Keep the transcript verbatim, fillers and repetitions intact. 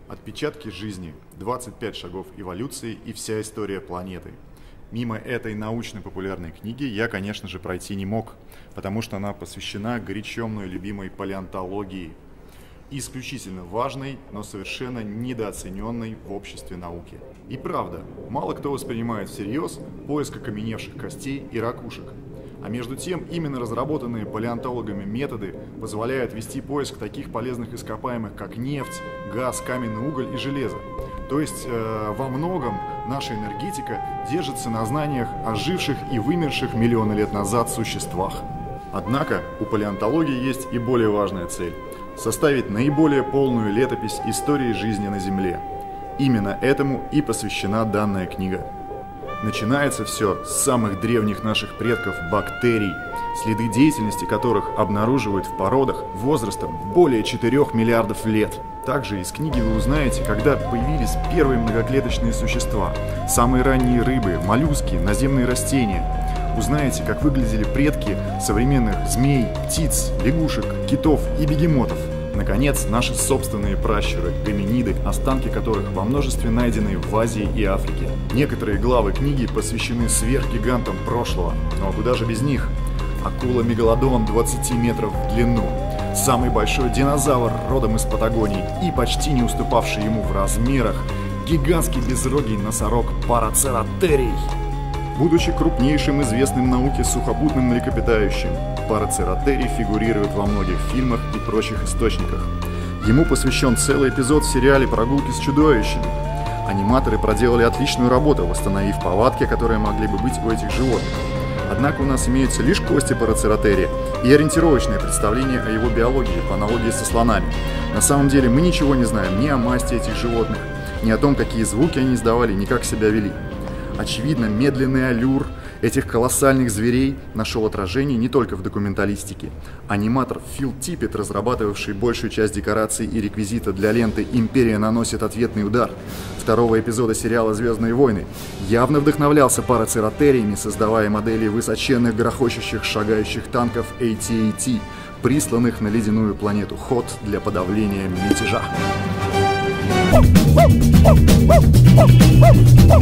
Отпечатки жизни, двадцать пять шагов эволюции и вся история планеты. Мимо этой научно-популярной книги я, конечно же, пройти не мог, потому что она посвящена горячо мной любимой палеонтологии. Исключительно важной, но совершенно недооцененной в обществе науки. И правда, мало кто воспринимает всерьез поиск окаменевших костей и ракушек. А между тем, именно разработанные палеонтологами методы позволяют вести поиск таких полезных ископаемых, как нефть, газ, каменный уголь и железо. То есть, э, во многом наша энергетика держится на знаниях о живших и вымерших миллионы лет назад существах. Однако у палеонтологии есть и более важная цель – составить наиболее полную летопись истории жизни на Земле. Именно этому и посвящена данная книга. Начинается все с самых древних наших предков – бактерий, следы деятельности которых обнаруживают в породах возрастом более четырёх миллиардов лет. Также из книги вы узнаете, когда появились первые многоклеточные существа, самые ранние рыбы, моллюски, наземные растения. Узнаете, как выглядели предки современных змей, птиц, лягушек, китов и бегемотов. Наконец, наши собственные пращуры, гоминиды, останки которых во множестве найдены в Азии и Африке. Некоторые главы книги посвящены сверхгигантам прошлого, но куда же без них? Акула-мегалодон двадцати метров в длину, самый большой динозавр родом из Патагонии и почти не уступавший ему в размерах гигантский безрогий носорог парацератерий. Будучи крупнейшим известным науке сухопутным млекопитающим, парацератерий фигурирует во многих фильмах и прочих источниках. Ему посвящен целый эпизод в сериале «Прогулки с чудовищами». Аниматоры проделали отличную работу, восстановив повадки, которые могли бы быть у этих животных. Однако у нас имеются лишь кости парацератерия и ориентировочное представление о его биологии по аналогии со слонами. На самом деле мы ничего не знаем ни о масти этих животных, ни о том, какие звуки они издавали, ни как себя вели. Очевидно, медленный аллюр этих колоссальных зверей нашел отражение не только в документалистике. Аниматор Фил Типпет, разрабатывавший большую часть декораций и реквизита для ленты «Империя наносит ответный удар» второго эпизода сериала «Звездные войны», явно вдохновлялся парацератериями, создавая модели высоченных грохочущих шагающих танков эй ти эй ти, присланных на ледяную планету Хот для подавления мятежа.